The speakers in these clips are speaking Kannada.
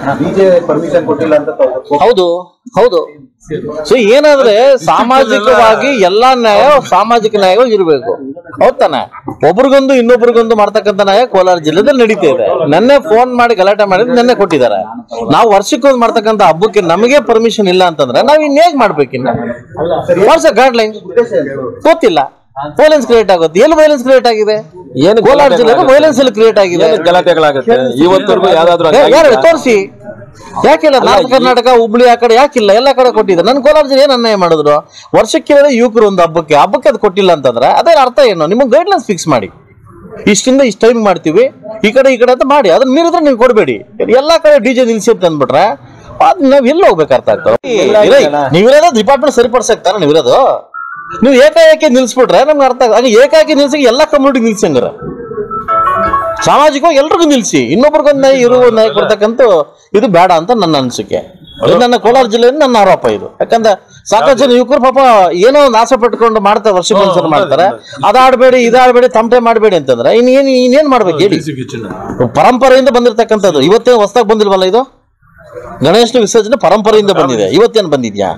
ಡಿಜೆ ಪರ್ಮಿಷನ್ ಕೊಟ್ಟಿಲ್ಲ ಅಂತ. ಹೌದು ಹೌದು. ಸೊ ಏನಾದ್ರೆ ಸಾಮಾಜಿಕವಾಗಿ ಎಲ್ಲಾ ನ್ಯಾಯ ಸಾಮಾಜಿಕ ನ್ಯಾಯವಾಗಿ ಇರಬೇಕು. ಹೌದಾನೆ? ಒಬ್ರಿಗೊಂದು ಇನ್ನೊಬ್ರಿಗೊಂದು ಮಾಡ್ತಕ್ಕಂಥ ನ್ಯಾಯ ಕೋಲಾರ ಜಿಲ್ಲೆದಲ್ಲಿ ನಡೀತಾ ಇದೆ. ನೆನ್ನೆ ಫೋನ್ ಮಾಡಿ ಗಲಾಟೆ ಮಾಡಿದ್ರೆ ನೆನ್ನೆ ಕೊಟ್ಟಿದ್ದಾರೆ. ನಾವು ವರ್ಷಕ್ಕೊಂದು ಮಾಡ್ತಕ್ಕಂಥ ಹಬ್ಬಕ್ಕೆ ನಮಗೆ ಪರ್ಮಿಷನ್ ಇಲ್ಲ ಅಂತಂದ್ರೆ ನಾವ್ ಇನ್ ಹೇಗ್ ಮಾಡ್ಬೇಕಿನ್ನ? ವಾಟ್ಸ್ ಗೈಡ್ ಲೈನ್ ಗೊತ್ತಿಲ್ಲ. ವೈಲೆನ್ಸ್ ಕ್ರಿಯೇಟ್ ಆಗುತ್ತೆ. ಎಲ್ಲಿ ವೈಲೆನ್ಸ್ ಕ್ರಿಯೇಟ್ ಆಗಿದೆ? ಏನು ಕೋಲಾರ ಜಿಲ್ಲೆ ವೈಲೆನ್ಸ್ ಎಲ್ಲಿ ಕ್ರಿಯೇಟ್ ಆಗಿದೆ? ಗಲಾಟೆಗಳಾಗುತ್ತೆ ಇವತ್ತವರೆಗೂ ಯಾವ್ದಾದ್ರು ತೋರಿಸಿ. ಯಾಕಿಲ್ಲ? ನಾರ್ತ್ ಕರ್ನಾಟಕ ಹುಬ್ಳಿ ಆ ಕಡೆ ಯಾಕಿಲ್ಲ? ಎಲ್ಲ ಕಡೆ ಕೊಟ್ಟಿದ್ದಾರೆ. ನನ್ ಕೋಲಾರ ಜಿಲ್ಲೆ ಏನ್ ಅನ್ಯಾಯ ಮಾಡಿದ್ರು? ವರ್ಷಕ್ಕೆ ಯುವಕರು ಒಂದು ಹಬ್ಬಕ್ಕೆ ಅದು ಕೊಟ್ಟಿಲ್ಲ ಅಂತಂದ್ರೆ ಅದೇ ಅರ್ಥ ಏನು? ನಿಮಗೆ ಗೈಡ್ಲೈನ್ಸ್ ಫಿಕ್ಸ್ ಮಾಡಿ, ಇಷ್ಟಿಂದ ಇಷ್ಟ ಟೈಮ್ ಮಾಡ್ತೀವಿ, ಈ ಕಡೆ ಅಂತ ಮಾಡಿ. ಅದನ್ನ ಮೀರಿದ್ರೆ ನೀವು ಕೊಡಬೇಡಿ. ಎಲ್ಲಾ ಕಡೆ ಡಿಜೆ ನಿಲ್ಸಿ ಅಂತ ಅಂದ್ಬಿಟ್ರೆ ಅದ್ ನಾವ್ ಎಲ್ಲಿ ಹೋಗ್ಬೇಕು ಅರ್ಥ ಆಗ್ತಾವ? ನೀವಿರೋದು ಡಿಪಾರ್ಟ್ಮೆಂಟ್ ಸರಿಪಡಿಸಕ್ತಾರ ನೀವಿರೋದು. ನೀವು ಏಕಾಏಕಿ ನಿಲ್ಸ್ಬಿಟ್ರೆ ನಮ್ಗೆ ಅರ್ಥ ಆಗ. ಏಕಾಏಕಿ ನಿಲ್ಸಿ ಎಲ್ಲಾ ಕಮ್ಯುನಿಟಿ ನಿಲ್ಸಂಗಾರ ಸಾಮಾಜಿಕವಾಗಿ ಎಲ್ರಿಗೂ ನಿಲ್ಸಿ. ಇನ್ನೊಬ್ರಿಗೊಂದು ನ್ಯಾಯ ಇರುವ ನ್ಯಾಯ ಕೊಡ್ತಕ್ಕಂಥ ಇದು ಬೇಡ ಅಂತ ನನ್ನ ಅನಿಸಿಕೆ. ನನ್ನ ಕೋಲಾರ ಜಿಲ್ಲೆಯಲ್ಲಿ ನನ್ನ ಆರೋಪ ಇದು. ಯಾಕಂದ್ರೆ ಸಾಕಷ್ಟು ಜನ ಯುವಕರು ಪಾಪ ಏನೋ ಒಂದು ಆಸೆ ಪಟ್ಕೊಂಡು ಮಾಡ್ತಾರೆ, ವರ್ಷಕ್ಕೊಂದ್ಸಲ ಮಾಡ್ತಾರೆ. ಅದಾಡಬೇಡಿ ಇದಾಡಬೇಡಿ ತಮಟೆ ಮಾಡಬೇಡಿ ಅಂತಂದ್ರೆ ಇನ್ನೇನ್ ಮಾಡ್ಬೇಕು ಹೇಳಿ? ಪರಂಪರೆಯಿಂದ ಬಂದಿರತಕ್ಕಂಥದ್ದು ಇವತ್ತೇನು ಹೊಸದಾಗಿ ಬಂದಿಲ್ವಲ್ಲ ಇದು. ಗಣೇಶನ ವಿಸರ್ಜನೆ ಪರಂಪರೆಯಿಂದ ಬಂದಿದೆ, ಇವತ್ತೇನು ಬಂದಿದ್ಯಾ?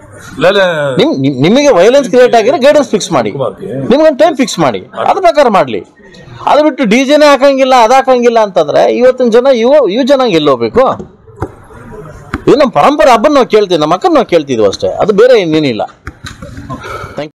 ನಿಮಗೆ ವೈಲೆನ್ಸ್ ಕ್ರಿಯೇಟ್ ಆಗಿರೋ ಗೈಡೆನ್ಸ್ ಫಿಕ್ಸ್ ಮಾಡಿ, ನಿಮ್ಗೊಂದು ಟೈಮ್ ಫಿಕ್ಸ್ ಮಾಡಿ, ಅದ ಪ್ರಕಾರ ಮಾಡ್ಲಿ. ಅದು ಬಿಟ್ಟು ಡಿಜೆನೇ ಹಾಕಂಗಿಲ್ಲ ಅದಾಕಂಗಿಲ್ಲ ಅಂತಂದ್ರೆ ಇವತ್ತಿನ ಜನ ಇವು ಜನ ಎಲ್ಲೋಗ್ಬೇಕು? ಇದು ನಮ್ಮ ಪರಂಪರೆ ಹಬ್ಬನ ನಾವು ಕೇಳ್ತೀವಿ, ನಮ್ಮ ಅಕ್ಕನ ನಾವು ಕೇಳ್ತಿದ್ವಿ ಅಷ್ಟೇ. ಅದು ಬೇರೆ ಇನ್ನೇನಿಲ್ಲ.